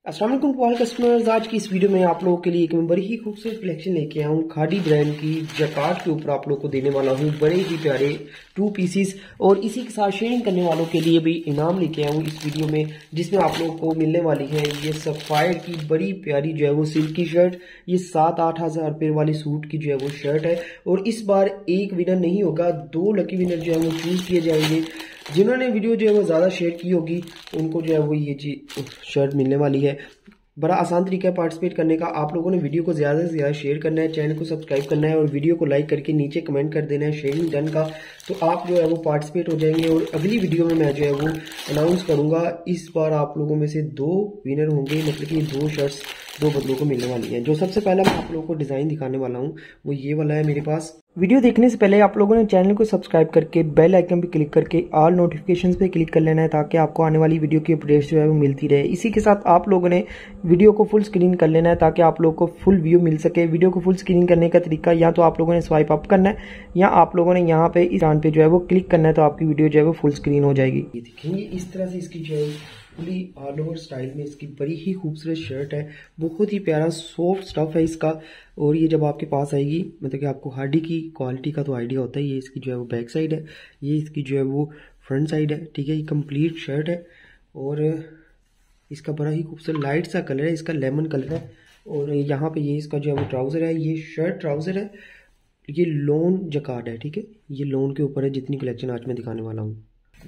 अस्सलाम वालेकुम all customers. आज की इस वीडियो में आप लोगों के लिए एक बड़ी ही खूबसूरत कलेक्शन लेके आया हूँ। खादी ब्रांड की जकार्ड के ऊपर आप लोगों को देने वाला हूँ बड़े ही प्यारे 2 पीसीस, और इसी के साथ शेयरिंग करने वालों के लिए भी इनाम लेके आया हूँ इस वीडियो में, जिसमें आप लोगों को मिलने वाली है ये सफायर की बड़ी प्यारी जो है वो सिल्क की शर्ट। ये 7-8 हज़ार रुपये वाली सूट की जो है वो शर्ट है, और इस बार एक विनर नहीं होगा, 2 लकी विनर जो है वो चूज किए जाएंगे। जिन्होंने वीडियो जो है वो ज़्यादा शेयर की होगी उनको जो है वो ये जी शर्ट मिलने वाली है। बड़ा आसान तरीका है पार्टिसिपेट करने का। आप लोगों ने वीडियो को ज़्यादा से ज़्यादा शेयर करना है, चैनल को सब्सक्राइब करना है और वीडियो को लाइक करके नीचे कमेंट कर देना है शेयरिंग डन का, तो आप जो है वो पार्टिसिपेट हो जाएंगे। और अगली वीडियो में मैं जो है वो अनाउंस करूँगा। इस बार आप लोगों में से 2 विनर होंगे, मतलब कि 2 शर्ट्स 2 बंदों को मिलने वाली हैं। जो सबसे पहला मैं आप लोगों को डिज़ाइन दिखाने वाला हूँ वो ये वाला है मेरे पास। वीडियो देखने से पहले आप लोगों ने चैनल को सब्सक्राइब करके बेल आइकन पे क्लिक करके ऑल नोटिफिकेशंस पे क्लिक कर लेना है, ताकि आपको आने वाली वीडियो की अपडेट्स जो है वो मिलती रहे। इसी के साथ आप लोगों ने वीडियो को फुल स्क्रीन कर लेना है, ताकि आप लोगों को फुल व्यू मिल सके। वीडियो को फुल स्क्रीन करने का तरीका या तो आप लोगों ने स्वाइप अप करना है, या आप लोगों ने यहाँ पे इस आन पे जो है वो क्लिक करना है, तो आपकी वीडियो जो है वो फुल स्क्रीन हो जाएगी। ये देखेंगे इस तरह से इसकी जो है फुली ऑल ओवर स्टाइल में इसकी बड़ी ही खूबसूरत शर्ट है। बहुत ही प्यारा सॉफ्ट स्टफ है इसका, और ये जब आपके पास आएगी, मतलब कि आपको हार्डी की क्वालिटी का तो आइडिया होता है। ये इसकी जो है वो बैक साइड है, ये इसकी जो है वो फ्रंट साइड है, ठीक है। ये कंप्लीट शर्ट है और इसका बड़ा ही खूबसूरत लाइट सा कलर है, इसका लेमन कलर है। और यहाँ पे ये इसका जो है वो ट्राउज़र है, ये शर्ट ट्राउज़र है। ये लोन जकार्ड है, ठीक है। ये लोन के ऊपर है जितनी कलेक्शन आज मैं दिखाने वाला हूँ।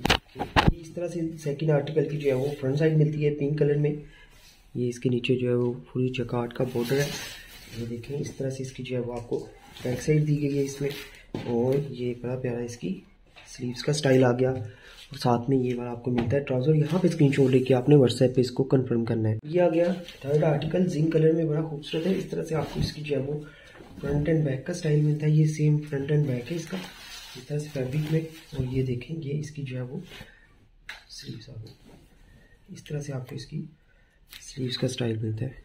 इस तरह से सेकंड आर्टिकल की जो है वो फ्रंट साइड मिलती है पिंक कलर में। ये इसके नीचे जो है वो पूरी जकार्ड का बॉर्डर है। ये देखें इस तरह से इसकी जो है वो आपको बैक साइड दी गई है इसमें, और ये बड़ा प्यारा इसकी स्लीव्स का स्टाइल आ गया। और साथ में ये वाला आपको मिलता है ट्राउज़र। यहाँ पे स्क्रीनशॉट लेके आपने व्हाट्सएप पे इसको कंफर्म करना है। ये आ गया थर्ड आर्टिकल, जिंक कलर में, बड़ा खूबसूरत है। इस तरह से आपको इसकी जो है वो फ्रंट एंड बैक का स्टाइल मिलता है। ये सेम फ्रंट एंड बैक है इसका, इस तरह से फैब्रिक में। और ये देखें ये इसकी जो है वो स्लीव्स आ गई, इस तरह से आपको इसकी स्लीव्स का स्टाइल मिलता है।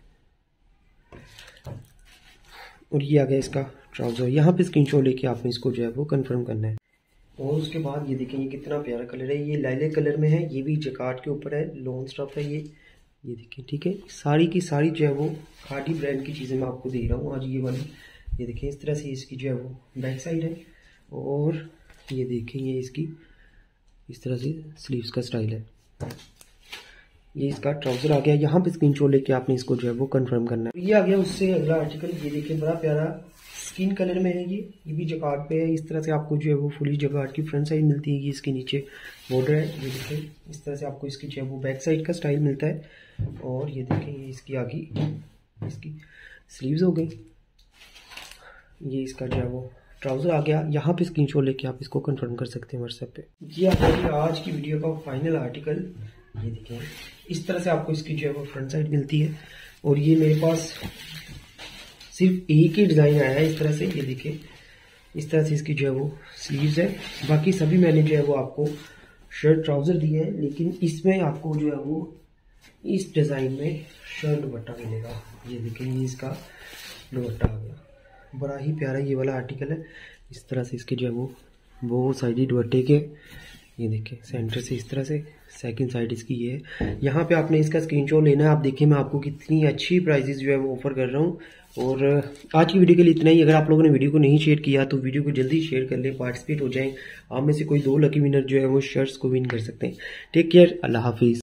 और ये आ गया इसका ट्राउज़र। यहाँ पे स्क्रीनशॉट लेके आपने इसको जो है वो कंफर्म करना है। और उसके बाद ये देखें ये कितना प्यारा कलर है, ये लाइलेक कलर में है। ये भी जकार्ड के ऊपर है, लोन स्टफ है ये देखें, ठीक है। सारी की सारी जो है वो खादी ब्रांड की चीज़ें मैं आपको दे रहा हूँ आज ये वाली। ये देखें इस तरह से इसकी जो है वो बैक साइड है, और ये देखें ये इसकी इस तरह से स्लीव्स का स्टाइल है। ये इसका ट्राउज़र आ गया। यहाँ पे स्क्रीनशॉट लेके आपने इसको जो है वो कंफर्म करना है। ये आ गया उससे अगला आर्टिकल। ये देखिए बड़ा प्यारा स्किन कलर में है, ये भी जकार्ड पे है। इस तरह से आपको जो है वो फुली जकार्ड की फ्रंट साइड मिलती है। ये इसके नीचे बॉर्डर है, ये देखिए इस तरह से आपको इसकी जो है वो बैक साइड का स्टाइल मिलता है। और ये देखें ये इसकी आगे इसकी स्लीव्स हो गई। ये इसका जो है वो ट्राउज़र आ गया। यहाँ पे स्क्रीनशॉट लेके आप इसको कंफर्म कर सकते हैं व्हाट्सएप पे। ये आ गया आज की वीडियो का फाइनल आर्टिकल। ये देखिए इस तरह से आपको इसकी जो है वो फ्रंट साइड मिलती है। और ये मेरे पास सिर्फ एक ही डिज़ाइन आया है इस तरह से। ये देखिए इस तरह से इसकी जो है वो स्लीव्स है। बाकी सभी मैंने जो है वो आपको शर्ट ट्राउज़र दिए हैं, लेकिन इसमें आपको जो है वो इस डिज़ाइन में शर्ट दुपट्टा मिलेगा। ये देखिए ये इसका दुपट्टा आ गया, बड़ा ही प्यारा ये वाला आर्टिकल है। इस तरह से इसके जो है वो साइड दुपट्टे के, ये देखिए सेंटर से इस तरह से, सेकंड साइड इसकी ये है। यहाँ पे आपने इसका स्क्रीनशॉट लेना है। आप देखिए मैं आपको कितनी अच्छी प्राइजेस जो है वो ऑफर कर रहा हूँ। और आज की वीडियो के लिए इतना ही। अगर आप लोगों ने वीडियो को नहीं शेयर किया तो वीडियो को जल्दी शेयर कर लें, पार्टिसिपेट हो जाएं। आप में से कोई 2 लकी विनर जो है वो शर्ट्स को विन कर सकते हैं। टेक केयर, अल्लाह हाफिज़।